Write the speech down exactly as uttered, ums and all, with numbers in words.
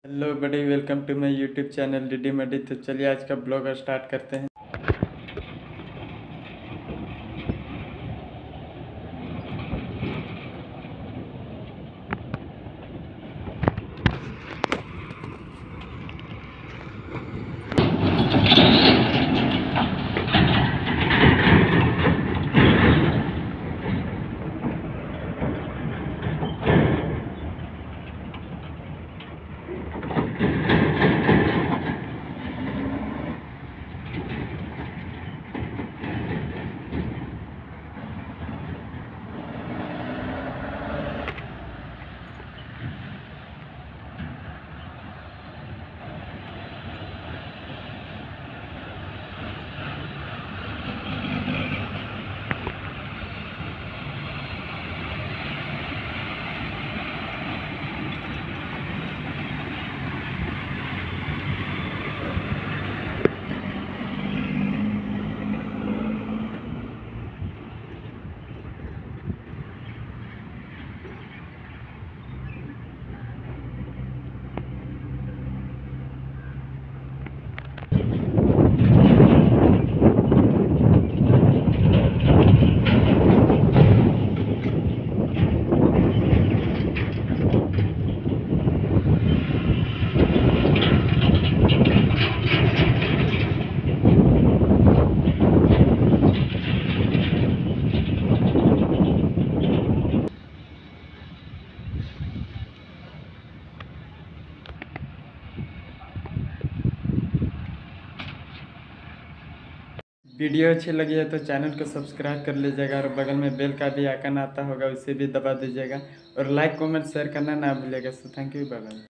Hello buddy, welcome to my YouTube channel D D Muddy. तो चलिए आज का ब्लॉग स्टार्ट करते हैं। वीडियो अच्छी लगी है तो चैनल को सब्सक्राइब कर लीजिएगा और बगल में बेल का भी आइकन आता होगा, उसे भी दबा दीजिएगा और लाइक कमेंट शेयर करना ना भूलिएगा। So thank you, bye bye.